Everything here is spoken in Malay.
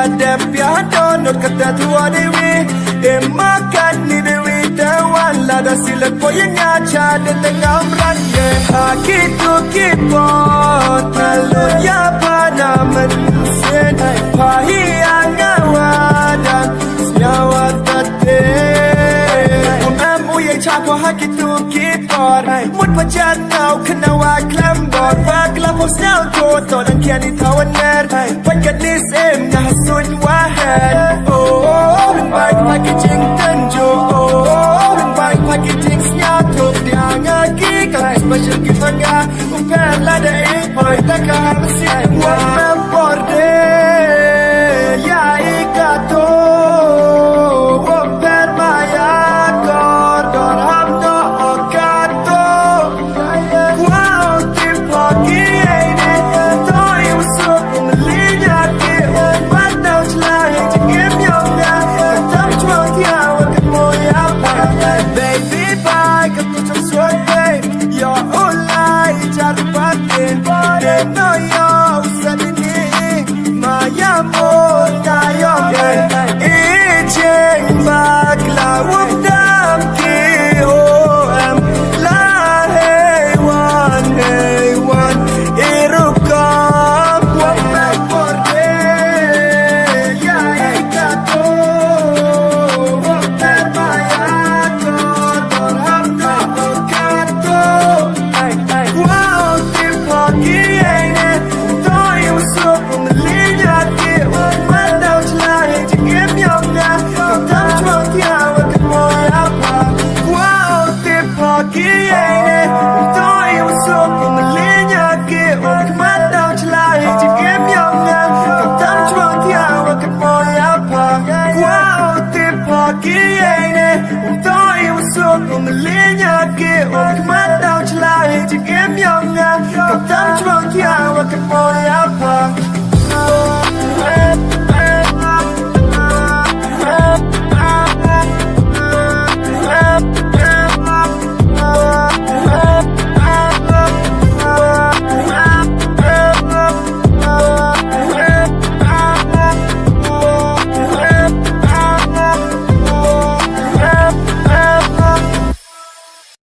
ada piada not kata tua dewi makan ni dewi tawan lada silat poyengnya cada tengah berani haki tu kipot lalu ya pada mensen pahi angawadan senyawa tate yang cakap haki tu kipot mut pajan kau kena waklam bor waklam hosnau kotor dan kian itawan ner pakat nisem nahasun wahan baik packaging tenjo baik packaging senyatuk dia ngaki kan special kita nga umpel lada boy takah mesin warna borde ya ikato umpel maya kordor hamdo okato wow tipaki ini toi usuk umelinya ke umbatau celai jengim yongnya ketam cuang tiawa kemoya baby bye ketucuk suate ya ulai cari batin no yo usah ini maya mota yongnya ijeng bakla wudam ki om la hewan irukam wamek borde ya ikato wamek maya kotor hamda okato wow tipaki ini toi usuk umelinya